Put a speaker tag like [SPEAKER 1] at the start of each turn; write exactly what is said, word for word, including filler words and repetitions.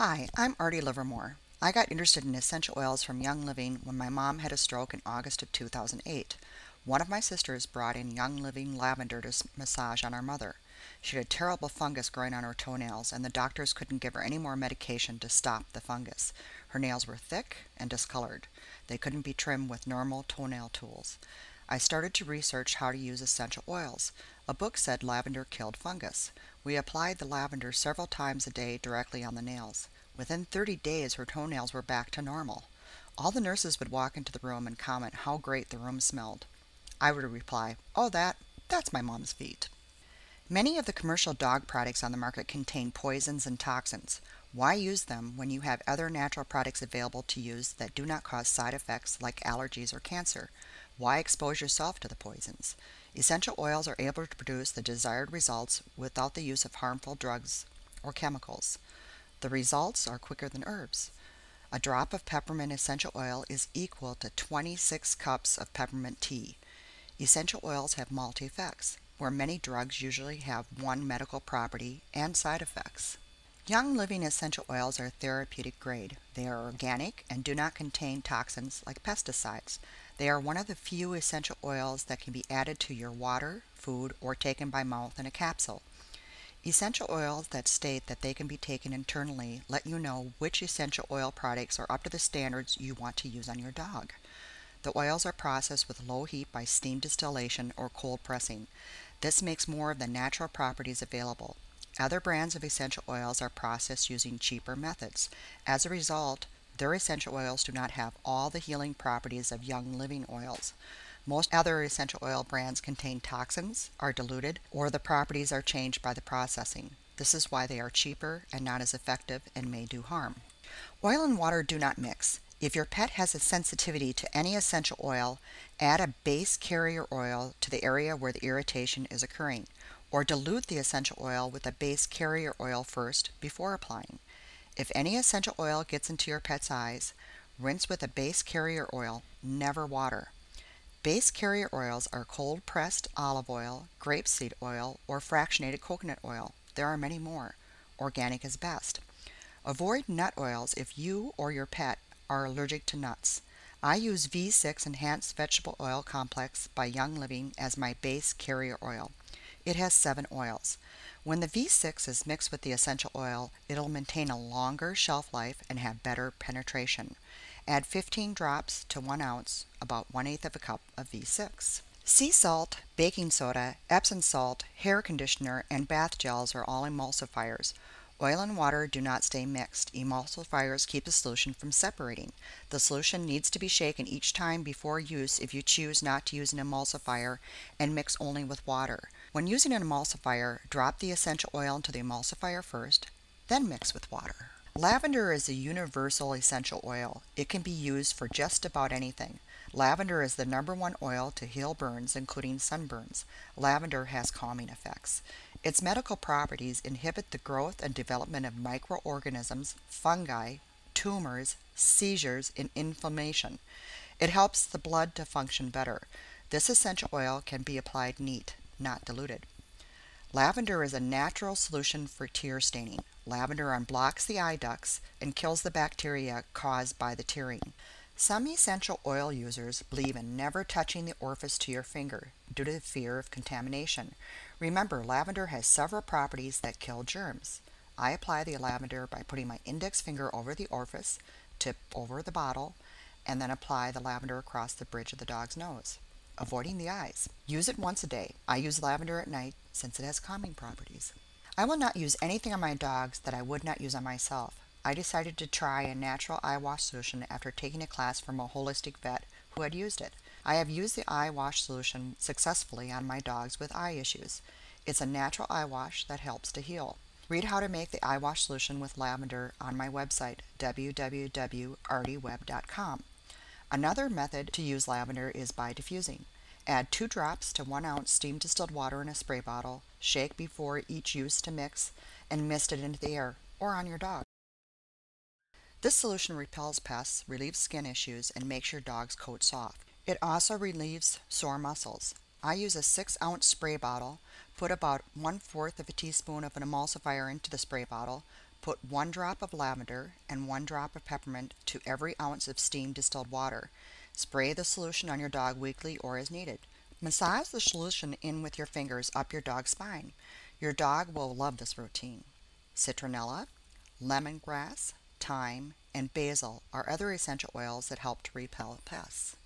[SPEAKER 1] Hi, I'm Artie Livermore. I got interested in essential oils from Young Living when my mom had a stroke in August of two thousand eight. One of my sisters brought in Young Living lavender to s- massage on our mother. She had a terrible fungus growing on her toenails, and the doctors couldn't give her any more medication to stop the fungus. Her nails were thick and discolored. They couldn't be trimmed with normal toenail tools. I started to research how to use essential oils. A book said lavender killed fungus. We applied the lavender several times a day directly on the nails. Within thirty days, her toenails were back to normal. All the nurses would walk into the room and comment how great the room smelled. I would reply, "Oh, that, that's my mom's feet." Many of the commercial dog products on the market contain poisons and toxins. Why use them when you have other natural products available to use that do not cause side effects like allergies or cancer? Why expose yourself to the poisons? Essential oils are able to produce the desired results without the use of harmful drugs or chemicals. The results are quicker than herbs. A drop of peppermint essential oil is equal to twenty-six cups of peppermint tea. Essential oils have multi effects, where many drugs usually have one medical property and side effects. Young Living essential oils are therapeutic grade. They are organic and do not contain toxins like pesticides. They are one of the few essential oils that can be added to your water, food, or taken by mouth in a capsule. Essential oils that state that they can be taken internally let you know which essential oil products are up to the standards you want to use on your dog. The oils are processed with low heat by steam distillation or cold pressing. This makes more of the natural properties available. Other brands of essential oils are processed using cheaper methods. As a result, their essential oils do not have all the healing properties of Young Living oils. Most other essential oil brands contain toxins, are diluted, or the properties are changed by the processing. This is why they are cheaper and not as effective and may do harm. Oil and water do not mix. If your pet has a sensitivity to any essential oil, add a base carrier oil to the area where the irritation is occurring, or dilute the essential oil with a base carrier oil first before applying. If any essential oil gets into your pet's eyes, rinse with a base carrier oil, never water. Base carrier oils are cold pressed olive oil, grapeseed oil, or fractionated coconut oil. There are many more. Organic is best. Avoid nut oils if you or your pet are allergic to nuts. I use V six Enhanced Vegetable Oil Complex by Young Living as my base carrier oil. It has seven oils. When the V six is mixed with the essential oil, it'll maintain a longer shelf life and have better penetration. Add fifteen drops to one ounce, about one eighth of a cup of V six. Sea salt, baking soda, Epsom salt, hair conditioner, and bath gels are all emulsifiers. Oil and water do not stay mixed. Emulsifiers keep the solution from separating. The solution needs to be shaken each time before use if you choose not to use an emulsifier and mix only with water. When using an emulsifier, drop the essential oil into the emulsifier first, then mix with water. Lavender is a universal essential oil. It can be used for just about anything. Lavender is the number one oil to heal burns, including sunburns. Lavender has calming effects. Its medical properties inhibit the growth and development of microorganisms, fungi, tumors, seizures, and inflammation. It helps the blood to function better. This essential oil can be applied neat, not diluted. Lavender is a natural solution for tear staining. Lavender unblocks the eye ducts and kills the bacteria caused by the tearing. Some essential oil users believe in never touching the orifice to your finger due to the fear of contamination. Remember, lavender has several properties that kill germs. I apply the lavender by putting my index finger over the orifice, tip over the bottle, and then apply the lavender across the bridge of the dog's nose, avoiding the eyes. Use it once a day. I use lavender at night since it has calming properties. I will not use anything on my dogs that I would not use on myself. I decided to try a natural eye wash solution after taking a class from a holistic vet who had used it. I have used the eye wash solution successfully on my dogs with eye issues. It's a natural eye wash that helps to heal. Read how to make the eye wash solution with lavender on my website, w w w dot artie web dot com. Another method to use lavender is by diffusing. Add two drops to one ounce steam distilled water in a spray bottle, shake before each use to mix, and mist it into the air or on your dog. This solution repels pests, relieves skin issues, and makes your dog's coat soft. It also relieves sore muscles. I use a six ounce spray bottle, put about one fourth of a teaspoon of an emulsifier into the spray bottle, Put one drop of lavender and one drop of peppermint to every ounce of steamed distilled water. Spray the solution on your dog weekly or as needed. Massage the solution in with your fingers up your dog's spine. Your dog will love this routine. Citronella, lemongrass, thyme, and basil are other essential oils that help to repel pests.